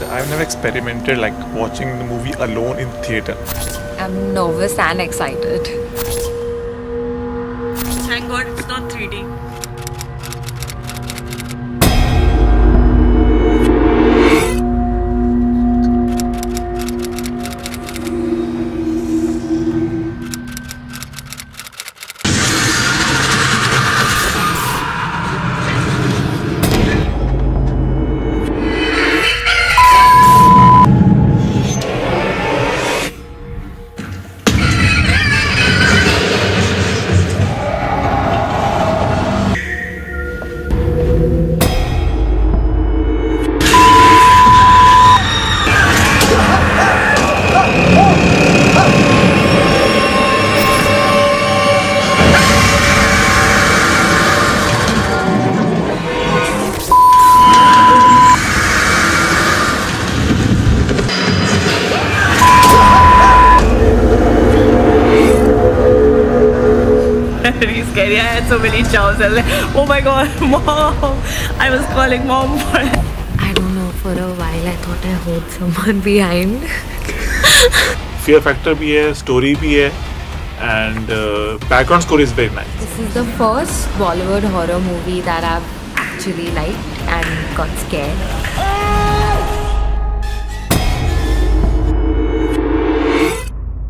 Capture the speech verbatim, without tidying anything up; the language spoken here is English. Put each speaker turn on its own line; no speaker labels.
I've never experimented like watching the movie alone in theatre.
I'm nervous and excited.
Thank God it's not three D. Scary. I had so many chows. I was like, oh my god, mom! I was calling mom for it.
I don't know, for a while I thought I heard someone behind.
Fear factor bhi hai, story bhi hai, and uh, background score is very nice.
This is the first Bollywood horror movie that I've actually liked and got scared.